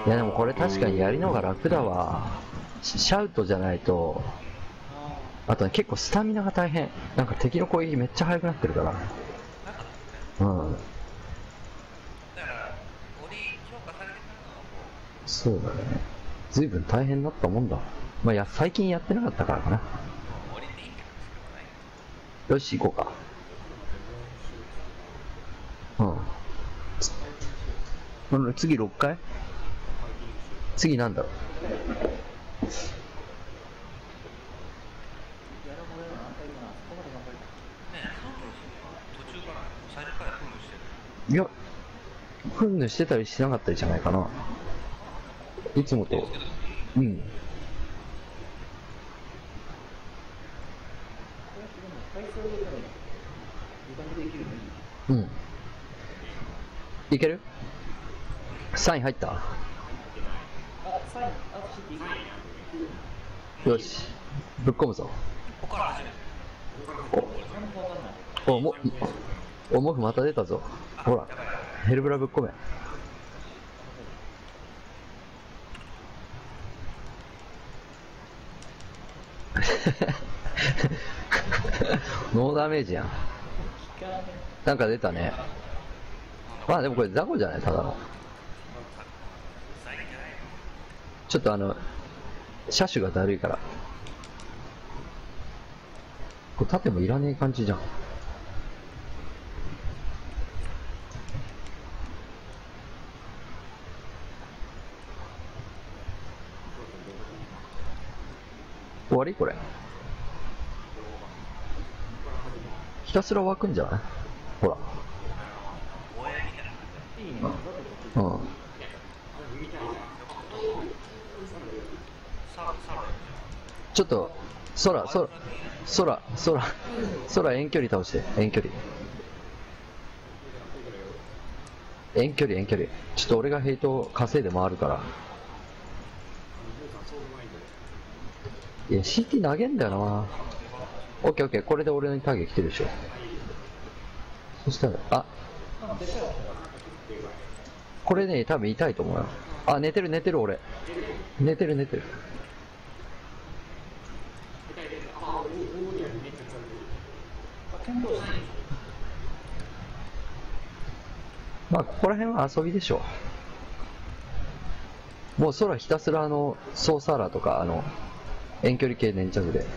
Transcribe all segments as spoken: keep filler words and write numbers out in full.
いやでもこれ確かにやりの方が楽だわ。シシャウトじゃないと、あとね、結構スタミナが大変。なんか敵の攻撃めっちゃ速くなってるから。うん。そうだね。随分大変だったもんだ。まあ、や、最近やってなかったからかな。よし、行こうか。うん。次ろっかい？次なんだろう。いや、フンヌしてたりしなかったりじゃないかな。いつもと。うん。うん。いける？サイン入った？よし。ぶっ込むぞ。お、お、も、お、モフまた出たぞ。ほら。ヘルブラぶっ込め。ノーダメージやん。なんか出たね。まあでもこれ雑魚じゃない？ただの。ちょっとあの、車種がだるいから。これ盾もいらねえ感じじゃん。終わりこれ。ひたすら湧くんじゃない？ほら。うん。ちょっと、空、空、空、空、空遠距離倒して、遠距離。遠距離、遠距離。ちょっと俺がヘイト稼いで回るから。いや、シーティー 投げんだよな。オッケーオッケー、これで俺のターゲ来てるでしょ。そしたら、あ、これね、多分痛いと思うよ。あ、寝てる寝てる俺。寝てる寝てる。まあ、ここら辺は遊びでしょう。もう空ひたすらあの、ソーサーラーとか、あの、遠距離系粘着で。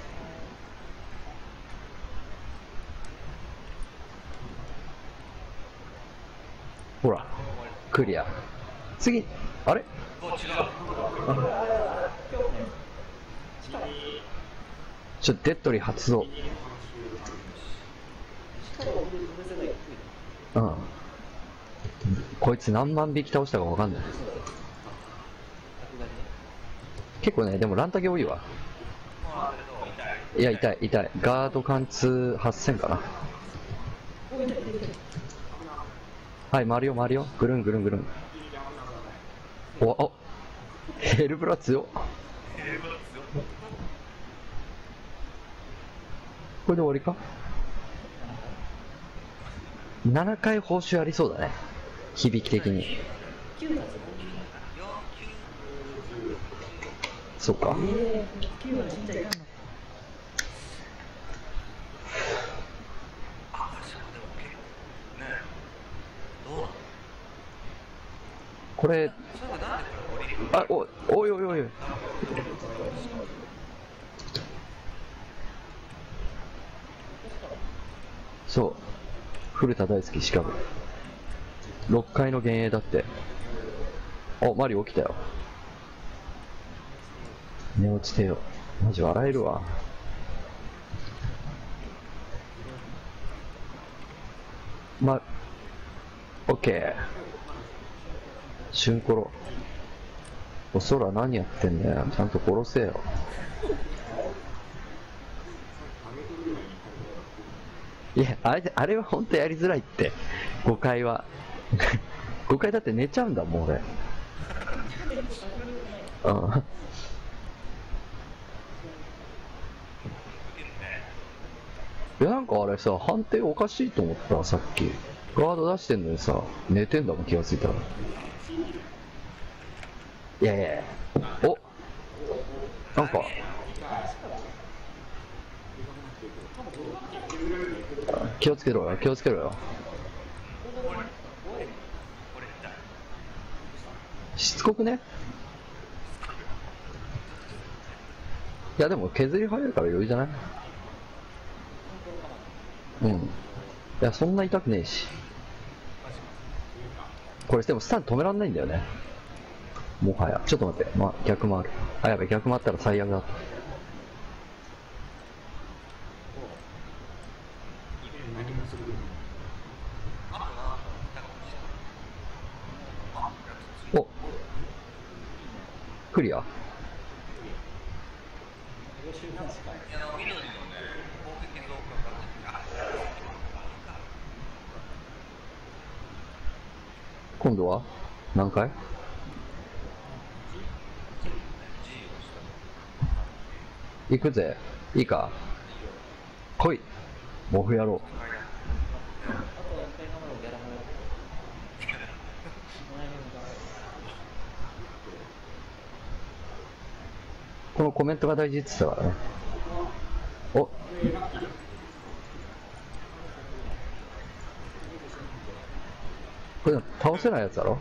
ほら、クリア。次、あれ？ちょっとデッドリー発動。うん。こいつ何万匹倒したかわかんない。結構ね、でもランタゲ多いわ。いや、痛い、痛い。ガード貫通はっせんかな。はい、回るよ、回るよ。ぐるんぐるんぐるん。お、お、ヘルブラ強っ。これで終わりか？ななかい報酬ありそうだね。響き的に。そっか。これ、あ、お、おいおいおいおい。そう。古田大好き、しかも。ろっかいの幻影だって。お、マリオ起きたよ。寝落ちてよ。マジ笑えるわ。ま、オッケー。シュンコロ。お空何やってんだよ。ちゃんと殺せよ。いや、あれ、あれは本当やりづらいって。ごかいは。ごかいだって寝ちゃうんだもん、俺。うん。いや、なんかあれさ、判定おかしいと思った、さっき。ガード出してんのにさ、寝てんだもん、気がついたら。 いやいやいや、お、なんか気をつけろよ、気をつけろよ。しつこくね。いやでも削り入るから余裕じゃない？うん。いやそんな痛くねえし。これでもスタン止めらんないんだよね。もはや。ちょっと待って、ま、逆回る。あ、やべ、逆回ったら最悪だった。お、クリア。今度は何回？行くぜ。いいか？来い。モフ野郎。このコメントが大事って言ってたからね。お、これ倒せないやつだろ。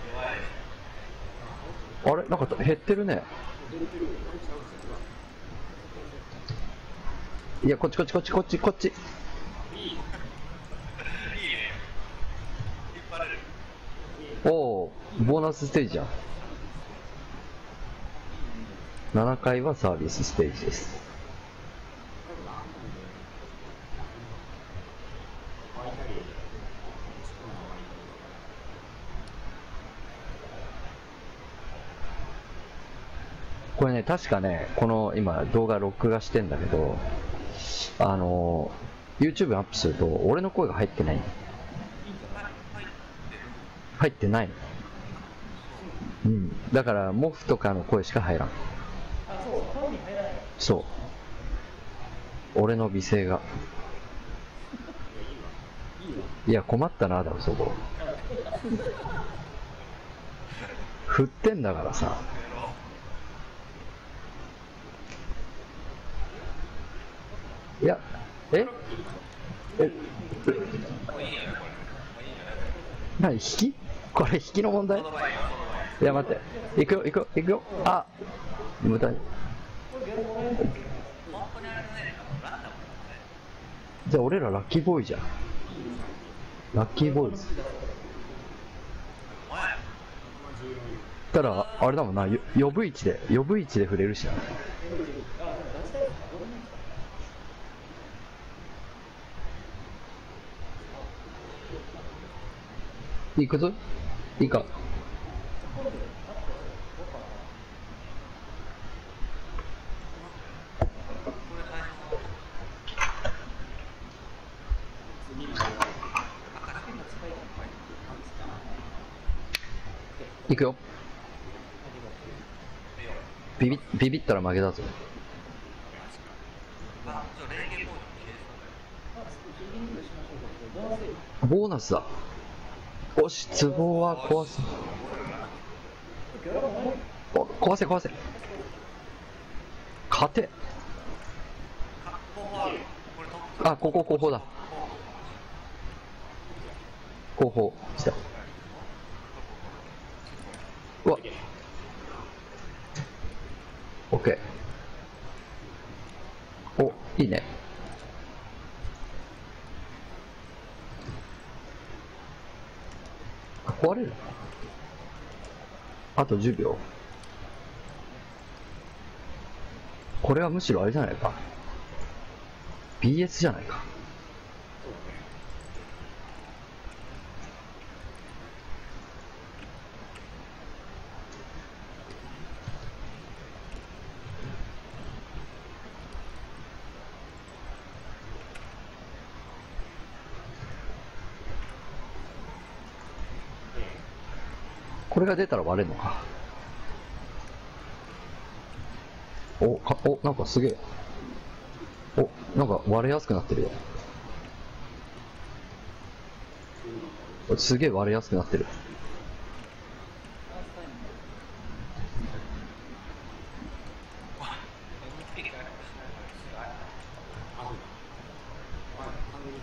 あれなんか減ってるね。いやこっちこっちこっちこっちこっち。おお、ボーナスステージじゃん。ななかいはサービスステージです。これね、確かね、この今動画録画してんだけど、あの YouTube アップすると俺の声が入ってない。入ってないの。うん、だからモフとかの声しか入らん。そう、俺の美声が。いや困ったな、だろそこ振ってんだからさ。いや、ええ何引き？これ引きの問題？いや待って、行くよ行くよ行くよ。あ、無駄に。じゃあ俺らラッキーボーイじゃん。ラッキーボーイズ。ただあれだもんな、よ呼ぶ位置で呼ぶ位置で触れるしな。行くぞ。いいか。行くよ。ビビビビったら負けだぞ。ボーナスだ。よし、壺は壊す。お、壊せ壊せ。勝て。あ、ここ後方だ。後方来た。うわ、オッケー。お、いいね。壊れる。あとじゅうびょう。これはむしろあれじゃないか、 ビーエス じゃないか。これが出たら割れるのか。おかお、なんかすげえ。お、なんか割れやすくなってるよ。すげえ割れやすくなってる。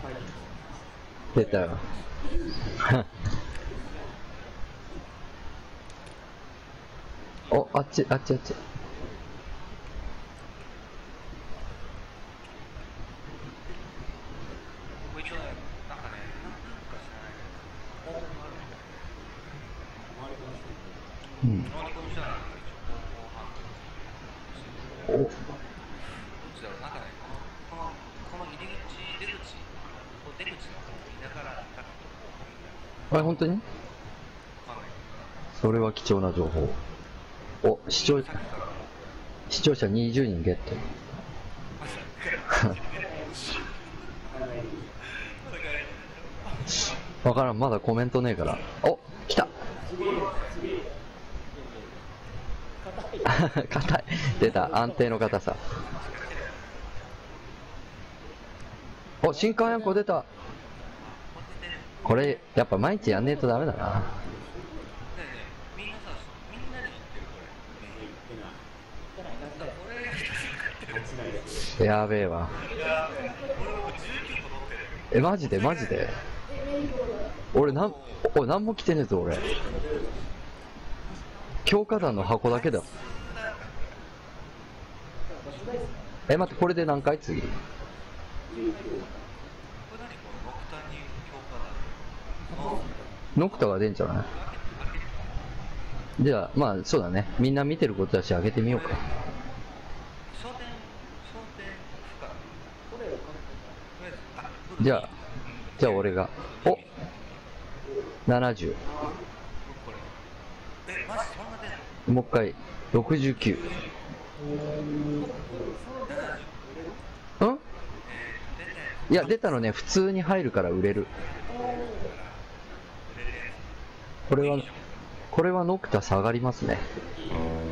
出たよ。お、あっち、あっち、あっち。 ここ一応ね、なんかね、なんか知らないけど、方法があるみたいうん。 な。ノーリコンしたら、なんか一応方法判お、 断。どっちだろう、なんかね、この、この入り口、出口、こう出口の方を見ながら、なんかどこみたいな。 あれ、本当に？ わかんない。 それは貴重な情報。お、視聴、 さっきから。 視聴者にじゅうにんゲット。わからん、まだコメントねえから。お、来た。硬い。出た、安定の硬さ。お、新刊やんこ出た。これ、やっぱ毎日やんねえとダメだな。 みんなさ、みんなに言ってるこれ。 やべえわ。え、マジでマジで俺なん、俺なんも来てねえぞ俺。強化弾の箱だけだ。え、待って、これで何回次？ノクタが出んじゃない？じゃあ、まあ、そうだね。みんな見てることだし、上げてみようか。じゃあ、じゃあ俺が。おななじゅう。もう一回、ろくじゅうきゅう。ん？いや、出たのね、普通に入るから売れる。これは、これはノクタ下がりますね。